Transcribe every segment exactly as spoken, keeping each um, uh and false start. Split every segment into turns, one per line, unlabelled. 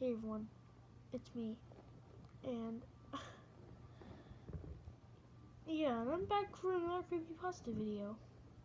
Hey everyone, it's me, and yeah, and I'm back for another creepypasta video.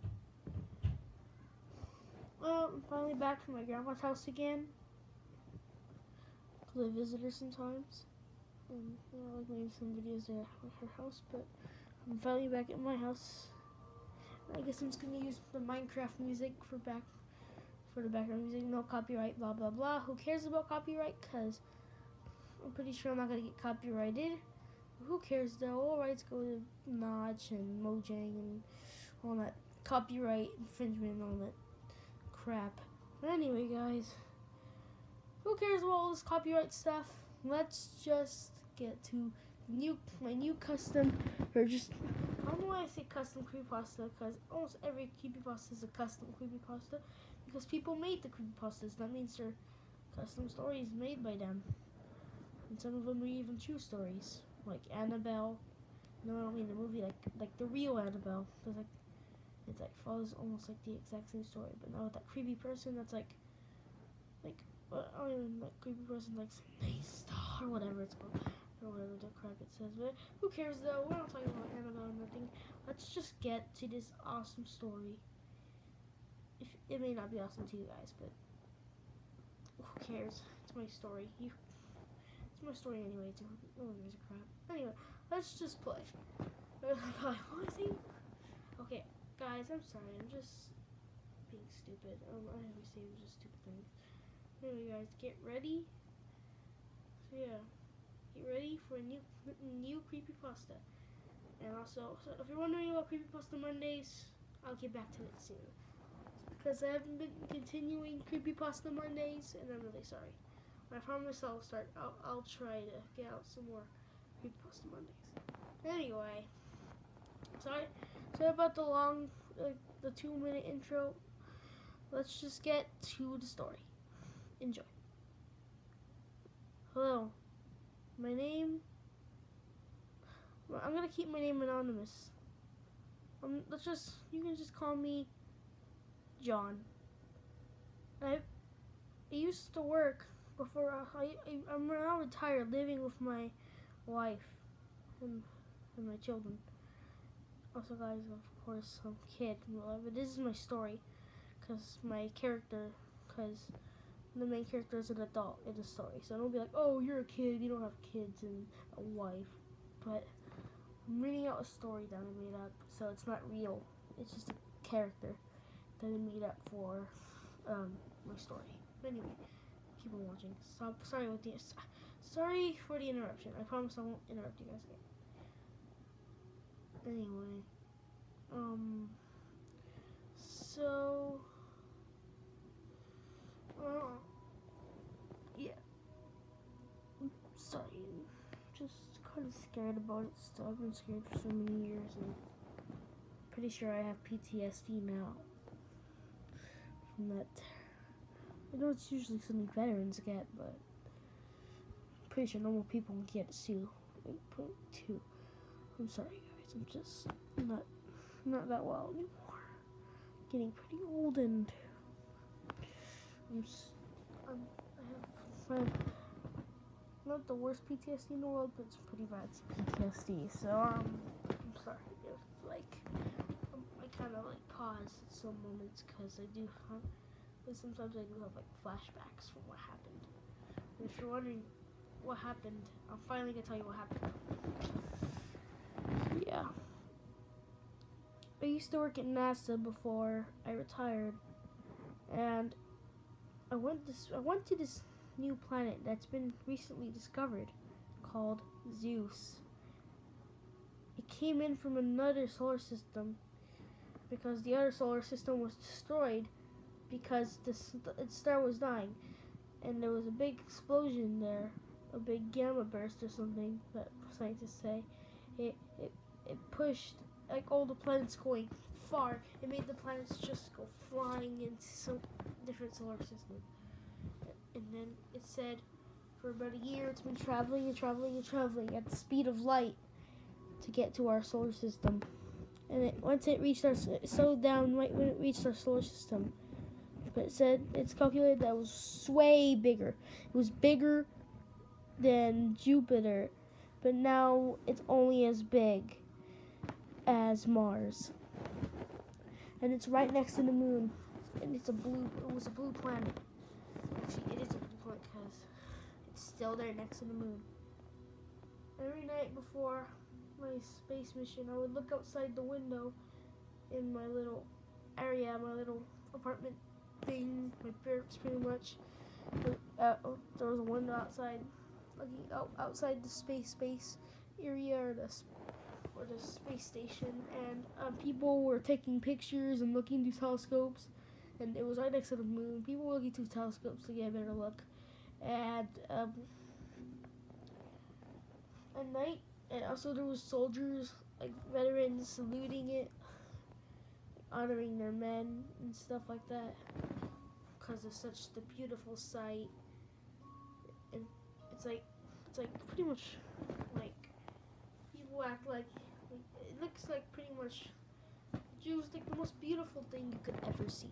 Well, I'm finally back from my grandma's house again, because I visit her sometimes, and you know, like maybe some videos there at her house, but I'm finally back at my house. I guess I'm just gonna use the Minecraft music for back for the background music. No copyright, blah blah blah. Who cares about copyright? Cause I'm pretty sure I'm not gonna get copyrighted. Who cares though? All rights go to Notch and Mojang and all that copyright infringement and all that crap. But anyway, guys, who cares about all this copyright stuff? Let's just get to new my new custom, or just I don't know why I say custom creepypasta, because almost every creepypasta is a custom creepypasta because people made the creepypastas. That means they're custom stories made by them, and some of them are even true stories, like Annabelle. No, I don't mean the movie, like like the real Annabelle. Cause like it like follows almost like the exact same story, but now with that creepy person that's like like I don't even like creepy person like Star or whatever it's called, or whatever the crap it says. But who cares though? We're not talking about Annabelle or nothing. Let's just get to this awesome story. If it may not be awesome to you guys, but who cares? It's my story. You. It's my story anyway, too. No one gives a crap. Anyway, let's just play. Okay, guys, I'm sorry. I'm just being stupid. Um, I always say just stupid things. Anyway, guys, get ready. So yeah, get ready for a new new creepypasta. And also, so if you're wondering about Creepypasta Mondays, I'll get back to it soon. Because I haven't been continuing Creepypasta Mondays, and I'm really sorry. I promise I'll start. I'll, I'll try to get out some more Creepypasta Mondays. Anyway, sorry, sorry about the long, uh, the two-minute intro. Let's just get to the story. Enjoy. Hello, my name. Well, I'm gonna keep my name anonymous. Um, let's just. You can just call me John. I, I used to work. Before I, I, I'm now retired, living with my wife and, and my children. Also, guys, of course, I'm a kid. But this is my story, because my character, because the main character is an adult in the story. So don't be like, oh, you're a kid, you don't have kids and a wife. But I'm reading out a story that I made up, so it's not real. It's just a character that I made up for um, my story. But anyway. Keep on watching. Stop. Sorry with the. Sorry for the interruption. I promise I won't interrupt you guys again. Anyway, um, so, uh, yeah. Sorry, just kind of scared about it. Still, I've been scared for so many years, and pretty sure I have P T S D now from that. I know it's usually something veterans get, but I'm pretty sure normal people get it too. eight point two. I'm sorry, guys. I'm just not not that well anymore. Getting pretty old, and I'm, I'm I have, I have not the worst P T S D in the world, but it's pretty bad P T S D. So um, I'm sorry if like um, I kind of like pause at some moments because I do. Have, Sometimes I do have like flashbacks from what happened. And if you're wondering what happened, I'm finally gonna tell you what happened. Yeah. I used to work at NASA before I retired, and I went this I went to this new planet that's been recently discovered called Zeus. It came in from another solar system because the other solar system was destroyed because the star was dying, and there was a big explosion there, a big gamma burst or something that scientists say. It it, it pushed like all the planets going far. It made the planets just go flying into some different solar system. And then it said for about a year it's been traveling and traveling and traveling at the speed of light to get to our solar system. And it, once it reached our, it slowed down right when it reached our solar system. but it said it's calculated that it was way bigger. It was bigger than Jupiter, but now it's only as big as Mars, and it's right next to the moon, and it's a blue. It was a blue planet. Actually, it is a blue planet because it's still there next to the moon. Every night before my space mission, I would look outside the window in my little area, my little apartment thing, my parents pretty much. Uh, there was a window outside, looking out outside the space space area or the or the space station, and uh, people were taking pictures and looking through telescopes, and it was right next to the moon. People were looking through telescopes to get a better look, and um, at night, and also there was soldiers, like veterans, saluting it, honoring their men and stuff like that, because of such the beautiful sight. And it's like, it's like pretty much like people act like, like it looks like pretty much Jews like the most beautiful thing you could ever see.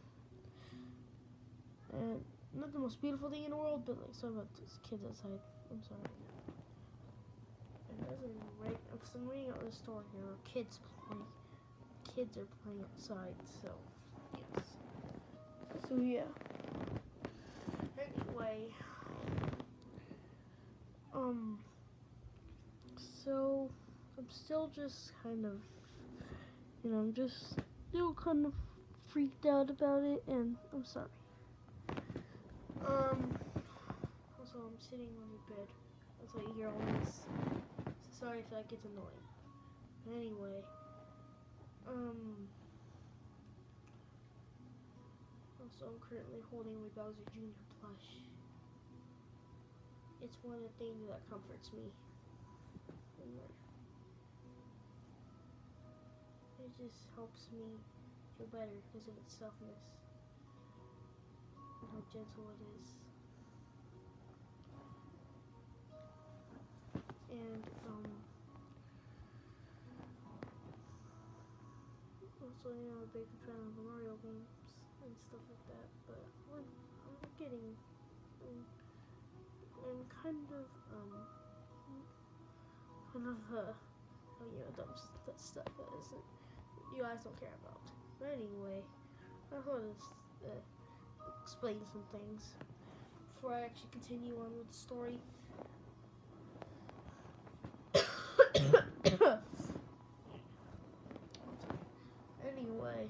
And not the most beautiful thing in the world, but like, sorry about these kids outside. I'm sorry. And as I'm right, I'm reading out the story here. Kids playing, kids are playing outside. So yes. So yeah. Anyway, um. So I'm still just kind of, you know, I'm just still kind of freaked out about it, and I'm sorry. Um. Also, I'm sitting on the bed. That's why you hear all this. So sorry if that gets annoying. But anyway, um. Also, I'm currently holding my Bowser Junior plush. It's one of the things that comforts me in life. It just helps me feel better because of its softness and how gentle it is. And um, also, you know, I'm a big fan of the Mario games and stuff like that. But we're, I'm getting, I'm, I'm kind of um, kind of uh, you know, dumb that stuff that isn't you guys don't care about. But anyway, I thought to uh, explain some things before I actually continue on with the story. Anyway,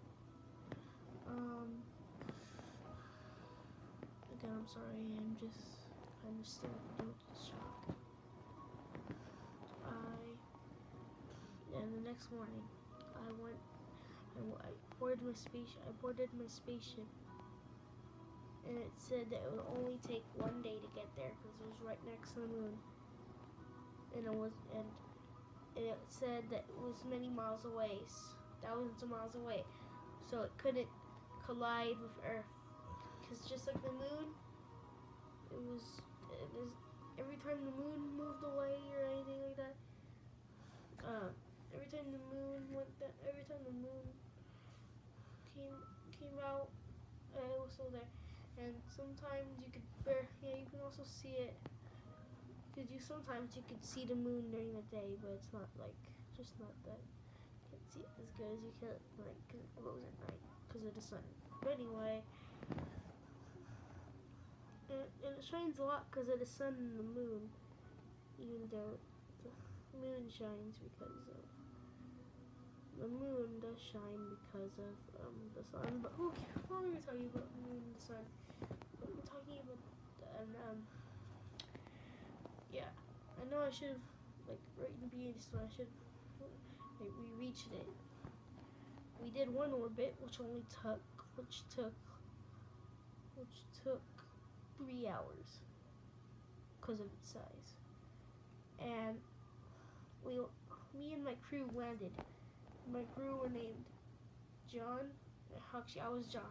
um, again, I'm sorry, I'm just kind of still in shock. I, and the next morning, I went, I, I boarded my space, I boarded my spaceship, and it said that it would only take one day to get there because it was right next to the moon, and it was, and it said that it was many miles away, thousands of miles away, so it couldn't collide with Earth, because just like the moon, it was, it was, every time the moon moved away or anything like that, uh, every time the moon went, th every time the moon came came out, uh, it was still there, and sometimes you could bear, yeah, you can also see it, because you sometimes you could see the moon during the day, but it's not like, just not that, you can't see it as good as you can, like, cause it goes at night, because of the sun. But anyway, and, and it shines a lot because of the sun and the moon, even though the moon shines because of, the moon does shine because of um, the sun, but who cares? I'm not going to tell you about the moon and the sun, but I'm talking about, and um, yeah, I know I should have, like, right in the beginning of this one, I should have, like, we reached it. We did one orbit, which only took, which took, which took three hours, because of its size. And we, me and my crew landed. My crew were named John, actually I was John.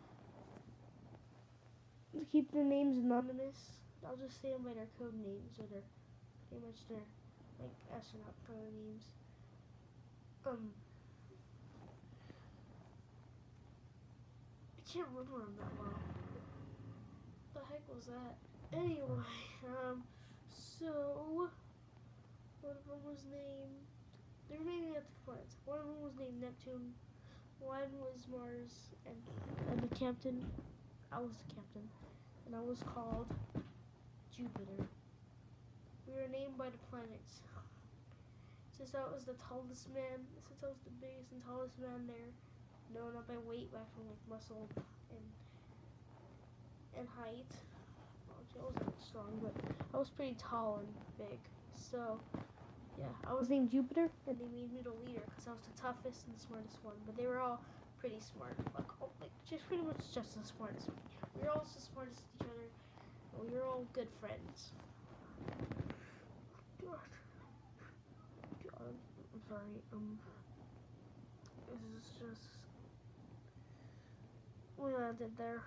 To keep their names anonymous, I'll just say them by their code names, or their, pretty much their, like, astronaut kind of names. Um, can't remember them that well. The heck was that? Anyway, um, so one of them was named. They were naming it the planets. One of them was named Neptune. One was Mars, and and the captain. I was the captain, and I was called Jupiter. We were named by the planets. Since I was the tallest man, since I was the biggest and tallest man there, no, not by weight, but from like muscle and and height. Actually, I wasn't strong, but I was pretty tall and big. So, yeah, I was named Jupiter, and they made me the leader because I was the toughest and the smartest one. But they were all pretty smart, like, oh, like just pretty much just as smart as me. We were all as smart as each other, and we were all good friends. God, God, I'm sorry. Um, this is just we landed there.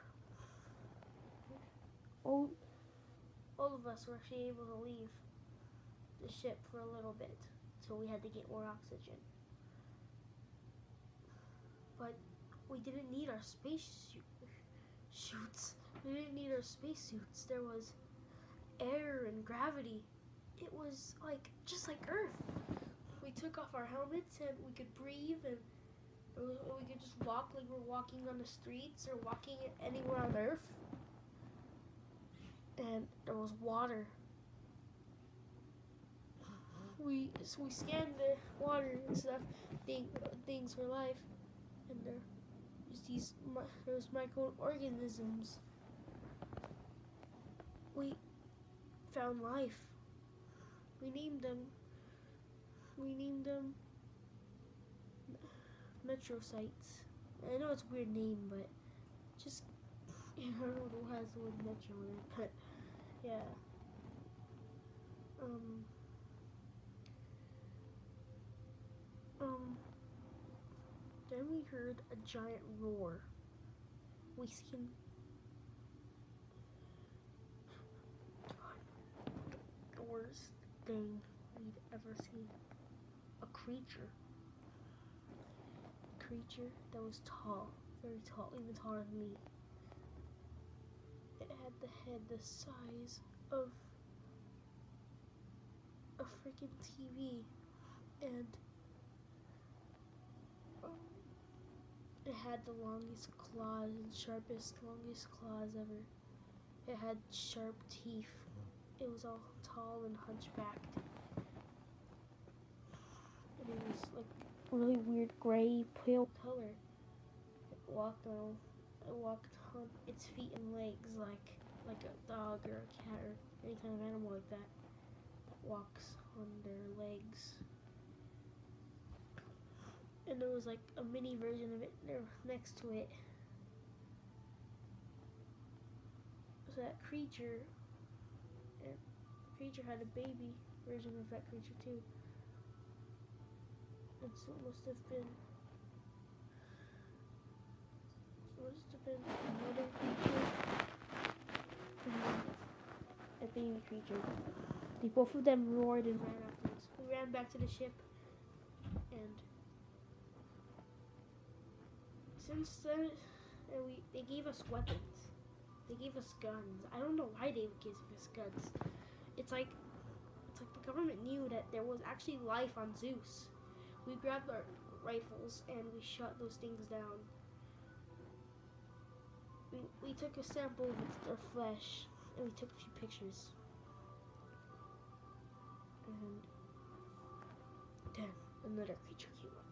All, all of us were actually able to leave the ship for a little bit, so we had to get more oxygen. But we didn't need our space suits. We didn't need our spacesuits. There was air and gravity. It was like just like Earth. We took off our helmets and we could breathe, and we could just walk like we're walking on the streets or walking anywhere on Earth. And there was water. We so we scanned the water and stuff, thing, things for life, and there was these those microorganisms. We found life. We named them. We named them metrocytes. I know it's a weird name, but just I don't know who has the word metro in it, but yeah. Um. Um. Then we heard a giant roar. We seen the worst thing we'd ever seen. A creature. A creature that was tall, very tall, even taller than me. It had the head the size of a freaking T V, and um, it had the longest claws and sharpest, longest claws ever. It had sharp teeth. It was all tall and hunchbacked. And it was like really weird gray, pale color. It walked on, it walked on its feet and legs like like a dog or a cat or any kind of animal like that that walks on their legs. And there was like a mini version of it there next to it. So that creature, and the creature had a baby version of that creature too. And so it must have been, it must have been another creature and a baby creature. They both of them roared and ran after us. We ran back to the ship, and since then, and we they gave us weapons. They gave us guns. I don't know why they gave us guns. It's like it's like the government knew that there was actually life on Zeus. We grabbed our rifles and we shot those things down. We we took a sample of their flesh and we took a few pictures. And then another creature came up.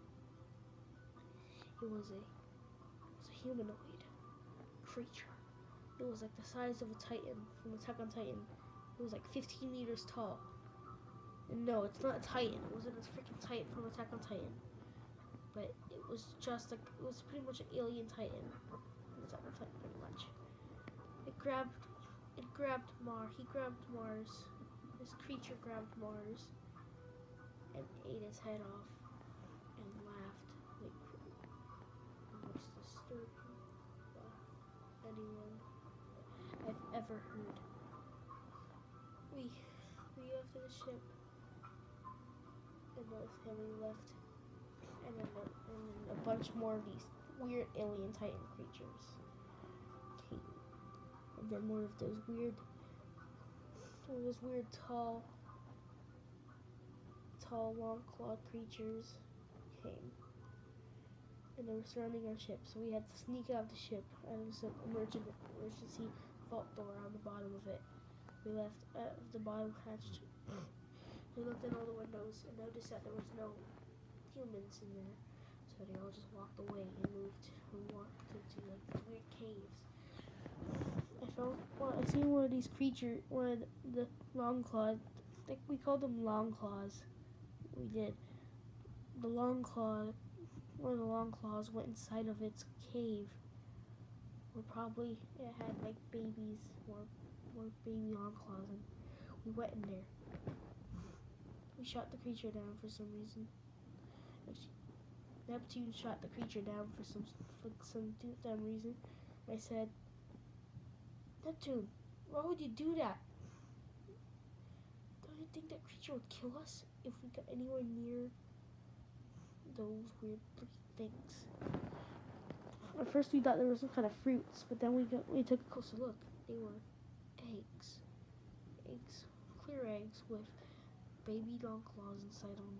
It was a it was a humanoid creature. It was like the size of a Titan from Attack on Titan. It was like fifteen meters tall. And no, it's not a Titan. It wasn't a freaking Titan from Attack on Titan. But it was just like, it was pretty much an alien Titan from Attack on Titan, pretty much. It grabbed, it grabbed Mars. He grabbed Mars. This creature grabbed Mars and ate his head off and laughed like the most disturbing laugh anyone I've ever heard. We we left the ship, and, the, and we left, and then, the, and then a bunch more of these weird alien titan creatures came. And then more of those weird, one of those weird tall, tall, long-clawed creatures came. And they were surrounding our ship, so we had to sneak out of the ship. And there was an emergent, emergency vault door on the bottom of it. We left at the bottom hatch. We looked in all the windows and noticed that there was no humans in there. So they all just walked away and moved and walked into like these weird caves. I found, well, I seen one of these creatures, one of the long claws. I think we called them long claws. We did. The long claw, one of the long claws went inside of its cave. Or probably it had like babies or or baby long claws, and we went in there. We shot the creature down for some reason. Neptune shot the creature down for some for some dumb reason. I said, Neptune, why would you do that? Don't you think that creature would kill us if we got anywhere near those weird things? At first we thought there were some kind of fruits, but then we got we took a closer look. They were eggs. Eggs. Clear eggs with baby long claws inside them.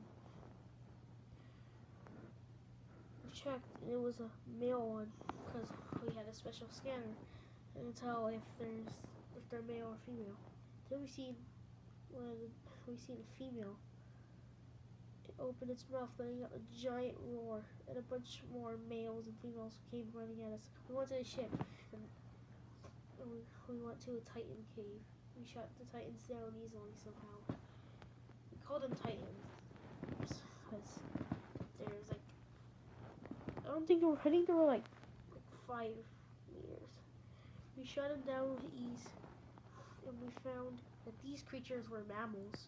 We checked, and it was a male one because we had a special scanner and tell if there's if they're male or female. Then we seen one of the, we seen a female. It opened its mouth, letting out a giant roar, and a bunch more males and females came running at us. We went to the ship, and we, we went to a titan cave. We shot the titans down easily somehow. We called them titans because there's like, I don't think they were, I think they were like, like five meters. We shot them down with ease, and we found that these creatures were mammals.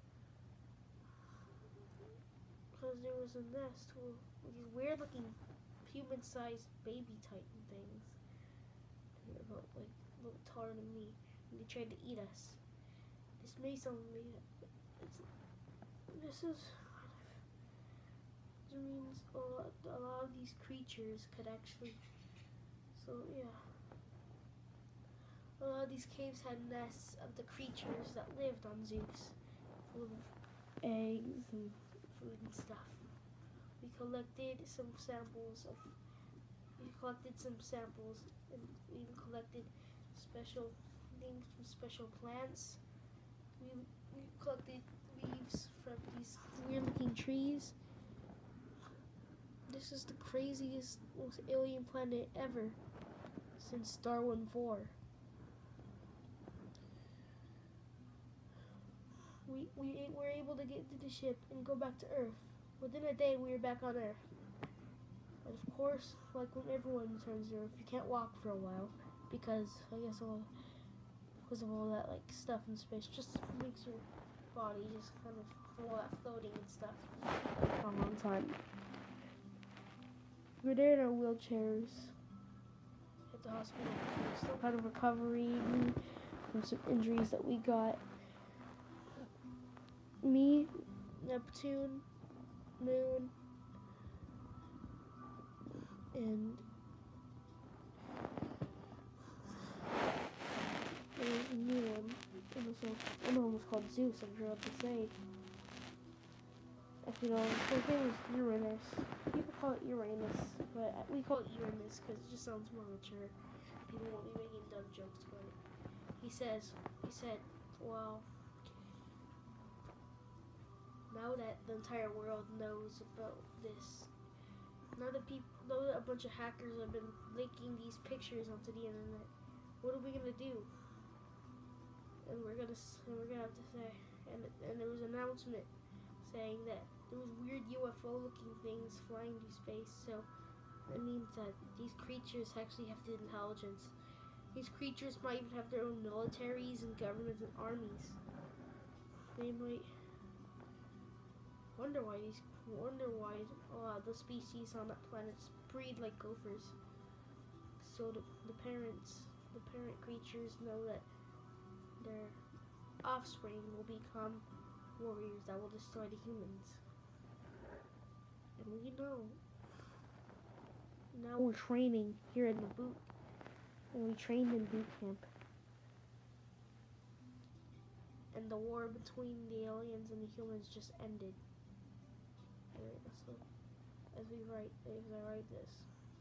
Because there was a nest with these weird-looking, human-sized baby titan things. They're about like a little taller than me, and they tried to eat us. This may sound weird, but it's, this is. This means a lot, a lot of these creatures could actually. So yeah, a lot of these caves had nests of the creatures that lived on Zeus, full of eggs and food and stuff. We collected some samples of we collected some samples and we even collected special things from special plants. We, we collected leaves from these weird looking trees. This is the craziest, most alien planet ever since Darwin four. We, we were able to get into the ship and go back to Earth. Within a day, we were back on Earth. And of course, like when everyone returns to Earth, you can't walk for a while because I guess all because of all that like stuff in space just makes your body just kind of all that floating and stuff for a long time. We're there in our wheelchairs at the hospital. We're still kind of recovering from some injuries that we got. Me, Neptune, Moon, and there's a new one. And also, another one was called Zeus, I'm sure what to say. If you know, his name was Uranus. People call it Uranus, but we call it Uranus because it just sounds more mature. People won't be making dumb jokes about it. He says, he said, well, now that the entire world knows about this, now that people, now that a bunch of hackers have been leaking these pictures onto the internet, what are we gonna do? And we're gonna, and we're gonna have to say, and and there was an announcement saying that there was weird U F O-looking things flying through space. So that means that these creatures actually have the intelligence. These creatures might even have their own militaries and governments and armies. They might. Wonder why these wonder why uh, the species on that planet breed like gophers. So the, the parents, the parent creatures know that their offspring will become warriors that will destroy the humans. And we know Now we're training here in the boot, and we trained in boot camp. And the war between the aliens and the humans just ended. Alright, so as we write, as I write this,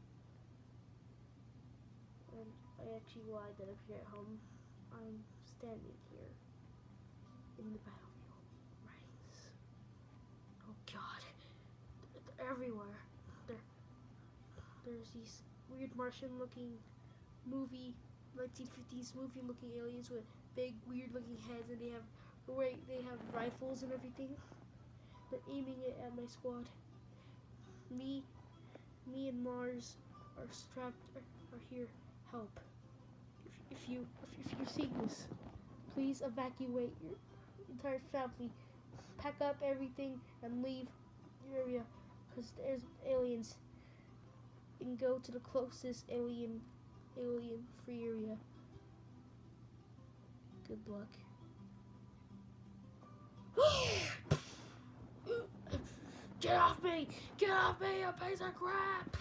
and I actually lied that I'm here at home. I'm standing here in the battlefield, writing this. Oh God, they're everywhere. There, there's these weird Martian-looking movie, nineteen fifties movie-looking aliens with big, weird-looking heads, and they have the way they have rifles and everything. They're aiming it at my squad. Me, me and Mars are strapped. Are, are here. Help! If, if you, if, if you see this, please evacuate your entire family. Pack up everything and leave the area, because there's aliens. And go to the closest alien, alien-free area. Good luck. Get off me! Get off me, you piece of crap!